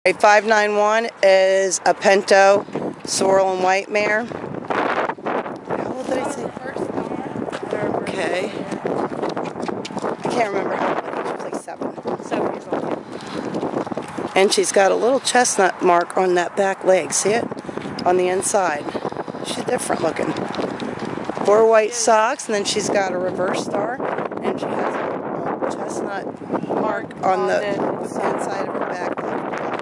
A 591 is a Pinto sorrel and white mare. How old did I say? Okay. I can't remember how old. I think she was like 7. 7 years old. And she's got a little chestnut mark on that back leg. See it? On the inside. She's different looking. 4 white socks, and then she's got a reverse star, and she has a chestnut mark on the inside of her back leg.